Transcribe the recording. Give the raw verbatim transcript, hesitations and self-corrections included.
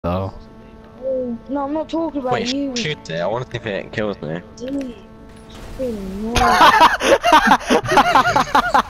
though. Oh, no, I'm not talking about Wait, you. shoot it. I want to see if it kills me. Dude, it's fucking annoying.